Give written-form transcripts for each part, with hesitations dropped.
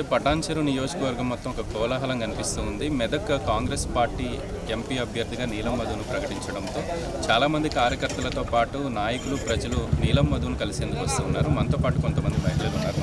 చూస్తే పటాన్చెరు నియోజకవర్గం మొత్తం ఒక కోలాహలం కనిపిస్తుంది. మెదక్ కాంగ్రెస్ పార్టీ ఎంపీ అభ్యర్థిగా నీలం మధును ప్రకటించడంతో చాలామంది కార్యకర్తలతో పాటు నాయకులు, ప్రజలు నీలం మధును కలిసేందుకు వస్తూ ఉన్నారు. మనతో పాటు కొంతమంది మహిళలు ఉన్నారు.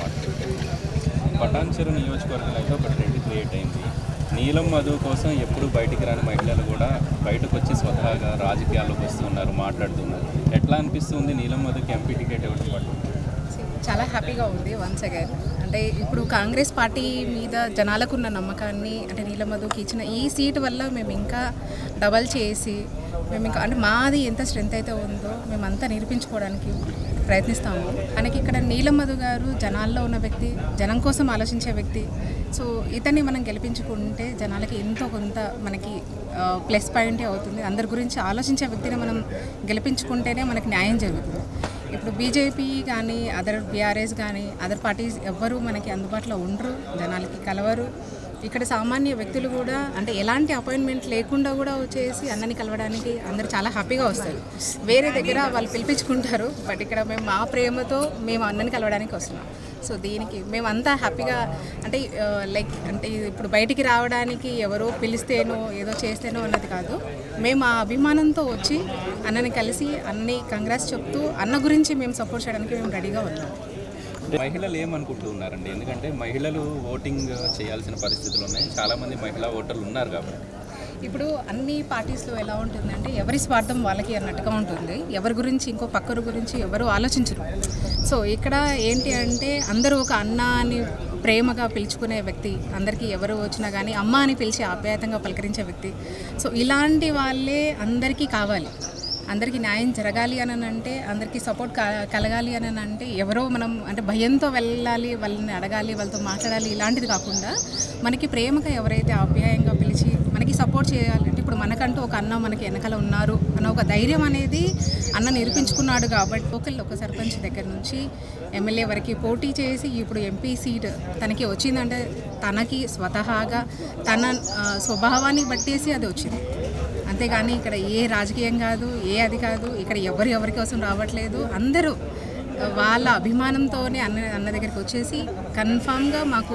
పటాన్చెరు నియోజకవర్గంలో అయితే ఒక ట్రెండ్ క్రియేట్ అయింది. నీలం మధు కోసం ఎప్పుడు బయటికి రాని మహిళలు కూడా బయటకు వచ్చి స్వతహాగా రాజకీయాల్లోకి వస్తూ ఉన్నారు, మాట్లాడుతున్నారు. ఎట్లా అనిపిస్తుంది నీలం మధుకి ఎంపీ టికెట్ ఇవ్వడం పట్ల? చాలా హ్యాపీగా ఉంది వన్స్ అగైన్. అంటే ఇప్పుడు కాంగ్రెస్ పార్టీ మీద జనాలకున్న నమ్మకాన్ని అంటే నీలం మధుకి ఇచ్చిన ఈ సీటు వల్ల మేము ఇంకా డబల్ చేసి మేము ఇంకా అంటే మాది ఎంత స్ట్రెంత్ అయితే ఉందో మేమంతా నిరూపించుకోవడానికి ప్రయత్నిస్తాము. మనకి ఇక్కడ నీలం మధు గారు జనాల్లో ఉన్న వ్యక్తి, జనం కోసం ఆలోచించే వ్యక్తి. సో ఇతన్ని మనం గెలిపించుకుంటే జనాలకి ఎంతో కొంత మనకి ప్లస్ పాయింటే అవుతుంది. అందరి గురించి ఆలోచించే వ్యక్తిని మనం గెలిపించుకుంటేనే మనకి న్యాయం జరుగుతుంది. ఇప్పుడు బీజేపీ కానీ అదర్ బీఆర్ఎస్ కానీ అదర్ పార్టీస్ ఎవ్వరూ మనకి అందుబాటులో ఉండరు, జనాలకి కలవరు. ఇక్కడ సామాన్య వ్యక్తులు కూడా అంటే ఎలాంటి అపాయింట్మెంట్ లేకుండా కూడా వచ్చేసి అన్నని కలవడానికి అందరూ చాలా హ్యాపీగా వస్తారు. వేరే దగ్గర వాళ్ళు పిలిపించుకుంటారు, బట్ ఇక్కడ మేము మా ప్రేమతో మేము అన్నని కలవడానికి వస్తున్నాం. సో దీనికి మేమంతా హ్యాపీగా అంటే లైక్ అంటే ఇప్పుడు బయటికి రావడానికి ఎవరో పిలిస్తేనో ఏదో చేస్తేనో అన్నది కాదు. మేము ఆ అభిమానంతో వచ్చి అన్నని కలిసి అన్ని కంగ్రాట్స్ చెప్తూ అన్న గురించి మేము సపోర్ట్ చేయడానికి మేము రెడీగా ఉన్నాం. మహిళలు ఏమనుకుంటున్నారండి? ఎందుకంటే మహిళలు ఓటింగ్ చేయాల్సిన పరిస్థితులు ఉన్నాయి, చాలామంది మహిళా ఓటర్లు ఉన్నారు కాబట్టి. ఇప్పుడు అన్ని పార్టీస్లో ఎలా ఉంటుందంటే ఎవరి స్వార్థం వాళ్ళకి అన్నట్టుగా ఉంటుంది. ఎవరి గురించి ఇంకో పక్కరు గురించి ఎవరు ఆలోచించరు. సో ఇక్కడ ఏంటి అంటే అందరూ ఒక అన్న అని ప్రేమగా పిలుచుకునే వ్యక్తి, అందరికీ ఎవరు వచ్చినా కానీ అమ్మ అని పిలిచి ఆప్యాయతంగా పలకరించే వ్యక్తి. సో ఇలాంటి వాళ్ళే అందరికీ కావాలి. అందరికీ న్యాయం జరగాలి అని అంటే, అందరికీ సపోర్ట్ కలగాలి అని అంటే ఎవరో మనం అంటే భయంతో వెళ్ళాలి, వాళ్ళని అడగాలి, వాళ్ళతో మాట్లాడాలి ఇలాంటిది కాకుండా మనకి ప్రేమగా ఎవరైతే ఆప్యాయంగా పిలిచి మనకి సపోర్ట్ చేయాలి అంటే ఇప్పుడు మనకంటూ ఒక అన్న మనకి వెనకాల ఉన్నారు అన్న ఒక ధైర్యం అనేది అన్న నిరూపించుకున్నాడు. కాబట్టి ఒక సర్పంచ్ దగ్గర నుంచి ఎమ్మెల్యే వరకు పోటీ చేసి ఇప్పుడు ఎంపీ సీట్ తనకి వచ్చిందంటే తనకి స్వతహాగా తన స్వభావాన్ని బట్టేసి అది వచ్చింది. అంతేగాని ఇక్కడ ఏ రాజకీయం కాదు, ఏ అది కాదు, ఇక్కడ ఎవరి కోసం రావట్లేదు. అందరూ వాళ్ళ అభిమానంతోనే అన్న దగ్గరికి వచ్చేసి కన్ఫామ్గా మాకు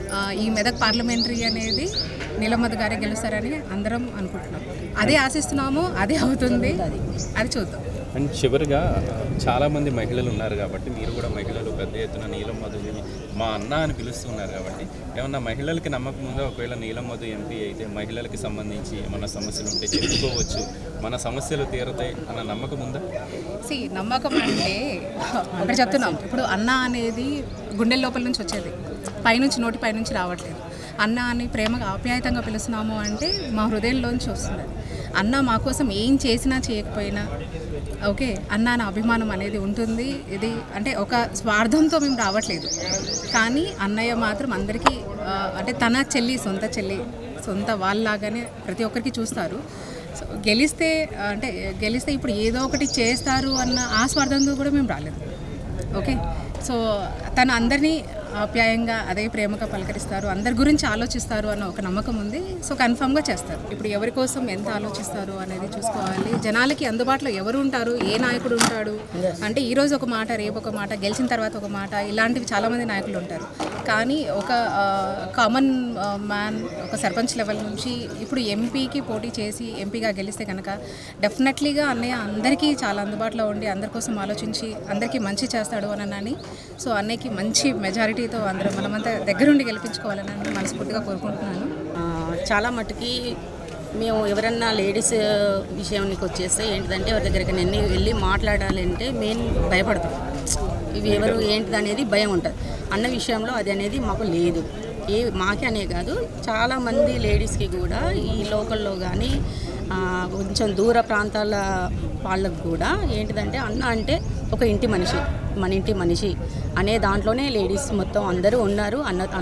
ఈ మెదక్ పార్లమెంటరీ అనేది నీలం మధు గారే గెలుస్తారని అందరం అనుకుంటున్నాం. అదే ఆశిస్తున్నాము, అదే అవుతుంది, అది చూద్దాం. అండ్ చివరిగా చాలామంది మహిళలు ఉన్నారు కాబట్టి మీరు కూడా మహిళలు పెద్ద ఎత్తున నీలం మధుని మా అన్న అని పిలుస్తున్నారు కాబట్టి ఏమన్నా మహిళలకి నమ్మకం ఉందా? ఒకవేళ నీలం మధు ఎంపీ అయితే మహిళలకి సంబంధించి ఏమన్నా సమస్యలు ఉంటే చెప్పుకోవచ్చు, మన సమస్యలు తీరతాయి అన్న నమ్మకం ఉందా? నమ్మకం అంటే ఒకటి చెప్తున్నాం. ఇప్పుడు అన్న అనేది గుండెల లోపల నుంచి వచ్చేది, పైనుంచి నోటి పైనుంచి రావట్లేదు. అన్న అని ప్రేమగా ఆప్యాయతంగా పిలుస్తున్నాము అంటే మా హృదయంలోంచి వస్తుంది. అన్న మా కోసం ఏం చేసినా చేయకపోయినా ఓకే అన్న నా అభిమానం అనేది ఉంటుంది. ఇది అంటే ఒక స్వార్థంతో మేము రావట్లేదు, కానీ అన్నయ్య మాత్రం అందరికీ అంటే తన చెల్లి, సొంత వాళ్ళలాగానే ప్రతి ఒక్కరికి చూస్తారు. సో గెలిస్తే ఇప్పుడు ఏదో ఒకటి చేస్తారు అన్న ఆ స్వార్థంతో కూడా మేము రాలేదు. ఓకే, సో తను అందరినీ ఆప్యాయంగా అదే ప్రేమగా పలకరిస్తారు, అందరి గురించి ఆలోచిస్తారు అన్న ఒక నమ్మకం ఉంది. సో కన్ఫామ్గా చేస్తారు. ఇప్పుడు ఎవరి కోసం ఎంత ఆలోచిస్తారు అనేది చూసుకోవాలి. జనాలకి అందుబాటులో ఎవరు ఉంటారు, ఏ నాయకుడు ఉంటాడు అంటే ఈరోజు ఒక మాట, రేపు ఒక మాట, గెలిచిన తర్వాత ఒక మాట, ఇలాంటివి చాలామంది నాయకులు ఉంటారు. కానీ ఒక కామన్ మ్యాన్ ఒక సర్పంచ్ లెవెల్ నుంచి ఇప్పుడు ఎంపీకి పోటీ చేసి ఎంపీగా గెలిస్తే కనుక డెఫినెట్లీగా అన్నయ్య అందరికీ చాలా అందుబాటులో ఉండి అందరి కోసం ఆలోచించి అందరికీ మంచి చేస్తాడు అని. సో అన్నయ్యకి మంచి మెజారిటీతో అందరూ మనమంతా దగ్గరుండి గెలిపించుకోవాలని మనస్ఫూర్తిగా కోరుకుంటున్నాను. చాలా మటుకి మేము ఎవరన్నా లేడీస్ విషయానికి వచ్చేస్తే ఏంటిదంటే ఎవరి దగ్గరికి నేను వెళ్ళి మాట్లాడాలంటే మెయిన్ భయపడతాం. ఇవి ఎవరు ఏంటిది అనేది భయం ఉంటుంది. అన్న విషయంలో అది అనేది మాకు లేదు. మాకే అనే కాదు, చాలామంది లేడీస్కి కూడా ఈ లోకల్లో కానీ కొంచెం దూర ప్రాంతాల వాళ్ళకు కూడా ఏంటిదంటే అన్న అంటే ఒక ఇంటి మనిషి, మన ఇంటి మనిషి అనే దాంట్లోనే లేడీస్ మొత్తం అందరూ ఉన్నారు.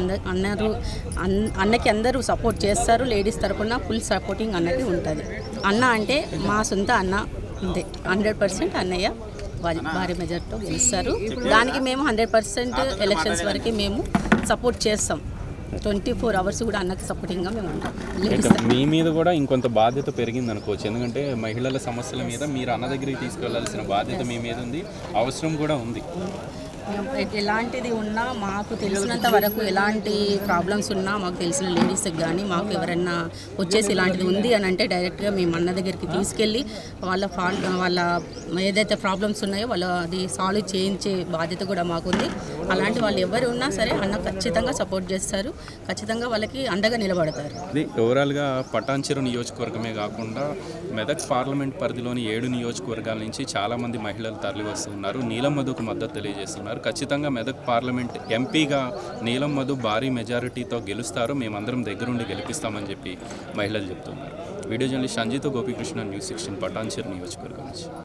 అన్నకి అందరూ సపోర్ట్ చేస్తారు. లేడీస్ తరపున ఫుల్ సపోర్టింగ్ అన్నకి ఉంటుంది. అన్న అంటే మా సొంత అన్న అంతే. 100% అన్నయ్య భారీ మెజార్టీతో గెలుస్తారు. దానికి మేము 100% ఎలక్షన్స్ వరకు మేము సపోర్ట్ చేస్తాం. 24 hours కూడా అన్నకి సపోర్టింగ్గా మేము ఉంటాం. మీ మీద కూడా ఇంకొంత బాధ్యత పెరిగింది అనుకోవచ్చు. ఎందుకంటే మహిళల సమస్యల మీద మీరు అన్న దగ్గరికి తీసుకెళ్లాల్సిన బాధ్యత మీ మీద ఉంది, అవసరం కూడా ఉంది. ఎలాంటిది ఉన్నా మాకు తెలిసినంత వరకు ఎలాంటి ప్రాబ్లమ్స్ ఉన్నా మాకు తెలిసిన లేడీస్కి కానీ మాకు ఎవరైనా వచ్చేసి ఇలాంటిది ఉంది అని అంటే డైరెక్ట్గా మేము అన్న దగ్గరికి తీసుకెళ్ళి వాళ్ళ ఏదైతే ప్రాబ్లమ్స్ ఉన్నాయో వాళ్ళు అది సాల్వ్ చేయించే బాధ్యత కూడా మాకుంది. అలాంటి వాళ్ళు ఎవరు ఉన్నా సరే అన్న ఖచ్చితంగా సపోర్ట్ చేస్తారు, ఖచ్చితంగా వాళ్ళకి అండగా నిలబడతారు. ఇది ఓవరాల్గా పటాన్చెరు నియోజకవర్గమే కాకుండా మెదక్ పార్లమెంట్ పరిధిలోని 7 నియోజకవర్గాల నుంచి చాలామంది మహిళలు తరలి వస్తున్నారు. నీలం మధుకు మద్దతు తెలియజేస్తున్నారు. ఖచ్చితంగా మెదక్ పార్లమెంట్ ఎంపీగా నీలం మధు భారీ మెజారిటీతో గెలుస్తారు, మేమందరం దగ్గరుండి గెలిపిస్తామని చెప్పి మహిళలు చెప్తున్నారు. వీడియో జర్నలిస్ట్ సంజీతో గోపీకృష్ణ, న్యూస్ 16 పటాన్చెరు నియోజకవర్గం నుంచి.